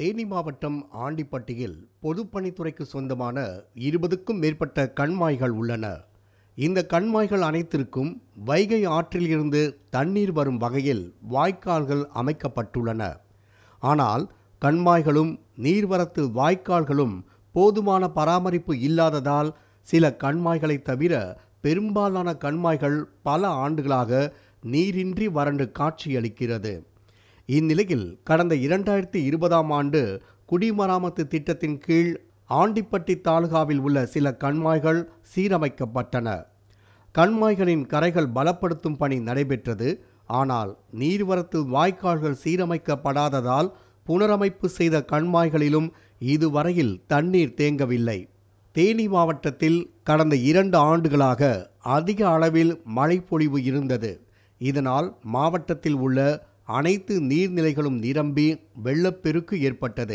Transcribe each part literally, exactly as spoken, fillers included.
தேனி மாவட்டம் ஆண்டிப்பட்டியில் பொதுப்பணித்துறைக்கு சொந்தமான இருபதுக்கும் மேற்பட்ட கண்மாய்கள் உள்ளன. இந்த கண்மாய்கள் அனைத்திற்கும் வைகை ஆற்றில் இருந்து தண்ணீர் வரும் வகையில் வாய்க்கால்கள் அமைக்கப்பட்டுள்ளன. ஆனால் கண்மாய்களும் நீர்வரத்து வாய்க்கால்களும் போதுமான பராமரிப்பு இல்லாததால் சில கண்மாய்களை தவிர பெரும்பாலான கண்மாய்கள் பல ஆண்டுகளாக நீரின்றி வறண்டு காட்சியளிக்கிறது. இந்நிலையில் கடந்த இரண்டாயிரத்தி இருபதாம் ஆண்டு குடிமராமத்து திட்டத்தின் கீழ் ஆண்டிப்பட்டி தாலுகாவில் உள்ள சில கண்மாய்கள் சீரமைக்கப்பட்டன. கண்மாய்களின் கரைகள் பலப்படுத்தும் பணி நடைபெற்றது. ஆனால் நீர்வரத்து வாய்க்கால்கள் சீரமைக்கப்படாததால் புனரமைப்பு செய்த கண்மாய்களிலும் இதுவரையில் தண்ணீர் தேங்கவில்லை. தேனி மாவட்டத்தில் கடந்த இரண்டு ஆண்டுகளாக அதிக அளவில் மழைப்பொழிவு இருந்தது. இதனால் மாவட்டத்தில் உள்ள அனைத்து நீர்நிலைகளும் நிரம்பி வெள்ளப்பெருக்கு ஏற்பட்டது.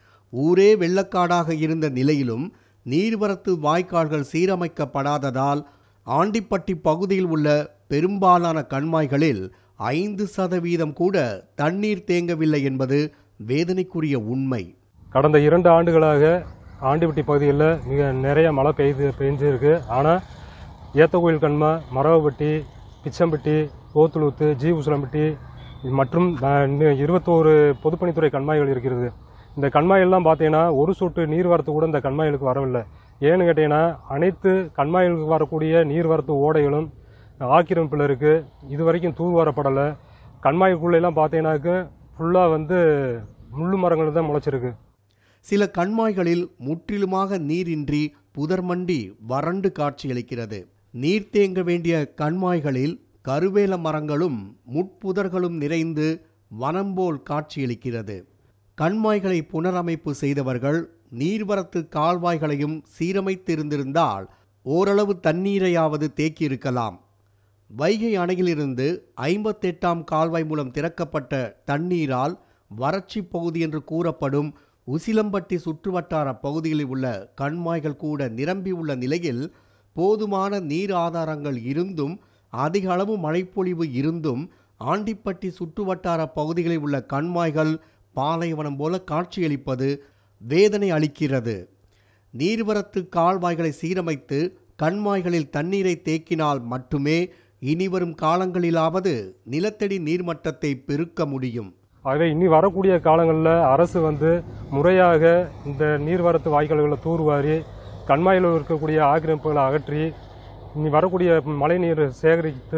ஊரே வெள்ளக்காடாக இருந்த நிலையிலும் நீர்வரத்து வாய்க்கால்கள் சீரமைக்கப்படாததால் ஆண்டிப்பட்டி பகுதியில் உள்ள பெரும்பாலான கண்மாய்களில் ஐந்து சதவீதம் கூட தண்ணீர் தேங்கவில்லை என்பது வேதனைக்குரிய உண்மை. கடந்த இரண்டு ஆண்டுகளாக ஆண்டிப்பட்டி பகுதியில் மிக நிறைய மழை பெய்து பெஞ்சிருக்கு. ஆனால் ஏத்தகோயில் கண்மா, மரவப்பட்டி, பிச்சம்பட்டி, ஓத்துலூத்து, ஜி உசலம்பட்டி மற்றும் இருபத்தோரு பொதுப்பணித்துறை கண்மாய்கள் இருக்கிறது. இந்த கண்மாய்கள்லாம் பார்த்தீங்கன்னா ஒரு சொட்டு நீர்வரத்து கூட இந்த கண்மாய்களுக்கு வரவில்லை. ஏன்னு கேட்டீங்கன்னா அனைத்து கண்மாய்களுக்கு வரக்கூடிய நீர்வரத்து ஓடைகளும் ஆக்கிரமிப்பில் இருக்குது. இது வரைக்கும் தூர் வரப்படலை. கண்மாய்க்குள்ளெல்லாம் பார்த்தீங்கன்னாக்க ஃபுல்லாக வந்து முள்ளு மரங்கள் தான் முளைச்சிருக்கு. சில கண்மாய்களில் முற்றிலுமாக நீரின்றி புதர்மண்டி வறண்டு காட்சியளிக்கிறது. நீர் தேங்க வேண்டிய கண்மாய்களில் கருவேல மரங்களும் முட்புதர்களும் நிறைந்து வனம்போல் காட்சியளிக்கிறது. கண்மாய்களை புனரமைப்பு செய்தவர்கள் நீர்வரத்து கால்வாய்களையும் சீரமைத்திருந்திருந்தால் ஓரளவு தண்ணீரையாவது தேக்கியிருக்கலாம். வைகை அணையிலிருந்து ஐம்பத்தெட்டாம் கால்வாய் மூலம் திறக்கப்பட்ட தண்ணீரால் வறட்சி பகுதி என்று கூறப்படும் உசிலம்பட்டி சுற்றுவட்டார பகுதிகளில் உள்ள கண்மாய்கள் கூட நிரம்பியுள்ள நிலையில் போதுமான நீர் ஆதாரங்கள் இருந்தும் அதிக அளவு மழைப்பொழிவு இருந்தும் ஆண்டிப்பட்டி சுற்றுவட்டார பகுதிகளில் உள்ள கண்மாய்கள் பாலைவனம் போல காட்சியளிப்பது வேதனை அளிக்கிறது. நீர்வரத்து கால்வாய்களை சீரமைத்து கண்மாய்களில் தண்ணீரை தேக்கினால் மட்டுமே இனிவரும் காலங்களிலாவது நிலத்தடி நீர்மட்டத்தை பெருக்க முடியும். ஆகவே இனி வரக்கூடிய காலங்களில் அரசு வந்து முறையாக இந்த நீர்வரத்து வாய்க்கால்களை தூர்வாரி கண்மாயில் இருக்கக்கூடிய ஆக்கிரமிப்புகளை அகற்றி இனி வரக்கூடிய மழை நீர் சேகரித்து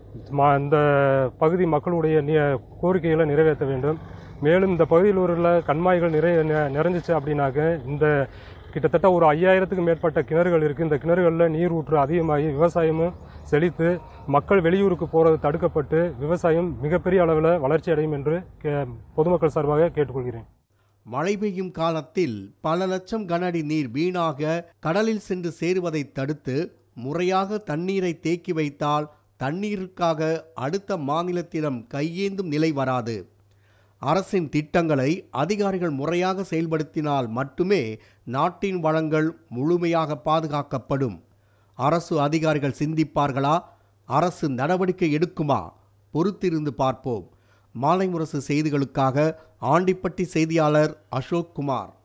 இந்த பகுதி மக்களுடைய கோரிக்கைகளை நிறைவேற்ற வேண்டும். மேலும் இந்த பகுதியில் உள்ள கண்மாய்கள் நிறை நிறைஞ்சிச்சு அப்படின்னாக்க இந்த கிட்டத்தட்ட ஒரு ஐயாயிரத்துக்கு மேற்பட்ட கிணறுகள் இருக்குது. இந்த கிணறுகளில் நீர் ஊற்று அதிகமாகி விவசாயமும் செழித்து மக்கள் வெளியூருக்கு போகிறது தடுக்கப்பட்டு விவசாயம் மிகப்பெரிய அளவில் வளர்ச்சி அடையும் என்று பொதுமக்கள் சார்பாக கேட்டுக்கொள்கிறேன். மழை பெய்யும் காலத்தில் பல லட்சம் கனஅடி நீர் வீணாக கடலில் சென்று சேருவதை தடுத்து முறையாக தண்ணீரை தேக்கி வைத்தால் தண்ணீருக்காக அடுத்த மாநிலத்திடம் கையேந்தும் நிலை வராது. அரசின் திட்டங்களை அதிகாரிகள் முறையாக செயல்படுத்தினால் மட்டுமே நாட்டின் வளங்கள் முழுமையாக பாதுகாக்கப்படும். அரசு அதிகாரிகள் சிந்திப்பார்களா? அரசு நடவடிக்கை எடுக்குமா? பொறுத்திருந்து பார்ப்போம். மாலைமுரசு செய்திகளுக்காக ஆண்டிப்பட்டி செய்தியாளர் அசோக் குமார்.